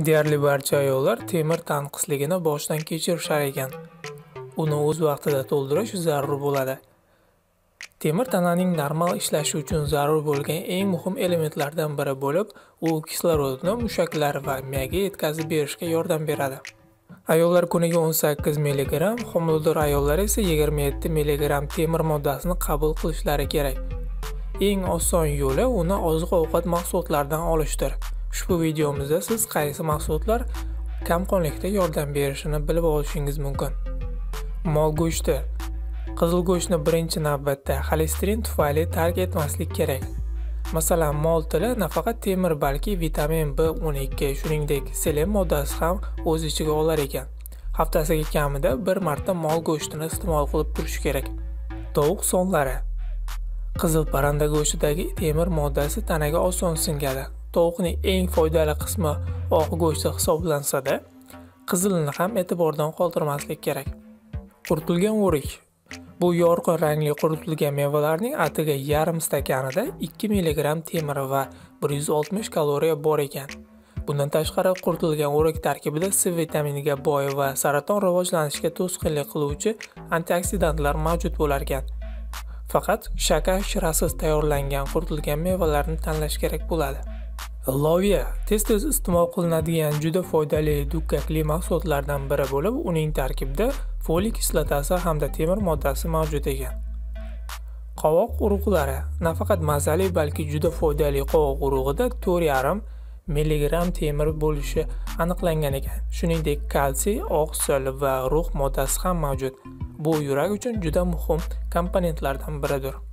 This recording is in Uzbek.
Deyarli barcha ayollar temir tanqisligini boshdan kechirishar ekan. Uni o'z vaqtida to'ldirish zarur bo'ladi. Temir tananing normal ishlashi uchun zarur bo'lgan eng muhim elementlardan biri bo'lib, u kislorodni mushaklar va miyaga yetkazib berishga yordam beradi. Ayollar kuniga 18 mg, homilador ayollar esa 27 mg temir moddasini qabul qilishlari kerak. Eng oson yo'li uni oziq-ovqat mahsulotlaridan olishdir. Ushbu videomizda siz qaysi mahsulotlar kamqonlikda yordam berishini bilib olishingiz mumkin. Mol go'shti. Qizil go'shtni birinchi navbatda xolesterin tufayli tark etmaslik kerak. Masalan, mol tili nafaqat temir, balki vitamin B12, shuningdek, selen moddasi ham o'z ichiga olar ekan. Haftasiga kamida bir marta mol go'shtini iste'mol qilib turish kerak. Tovuq sonlari. Qizil parranda go'shtidagi temir moddasi tanaga oson singadi. Tovuqning eng foydali qismi oq go'shti hisoblansa-da, qizilini ham e'tibordan qoldirmaslik kerak. Quritilgan o'rik. Bu yorqin rangli quritilgan mevalarning atiga yarim stakanida 2 mg temir va 160 kaloriya bor ekan. Bundan tashqari, quritilgan o'rik tarkibida C vitaminiga boy va saraton rivojlanishiga to'sqinlik qiluvchi antioksidantlar mavjud bo'lar ekan. Faqat shakar shirasiz tayyorlangan quritilgan mevalarni tanlash kerak bo'ladi. Loviya tez-tez iste'mol qilinadigan juda foydali dukkakli mahsulotlardan biri bo'lib, uning tarkibida folik kislotasi hamda temir moddasi mavjud ekan. Qovoq urug'lari. Nafaqat mazali, balki juda foydali qovoq urug'ida 4,5 mg temir bo'lishi aniqlangan ekan. Shuningdek, kalsiy, oqsil va rux moddasi ham mavjud. Bu yurak uchun juda muhim komponentlardan biridir.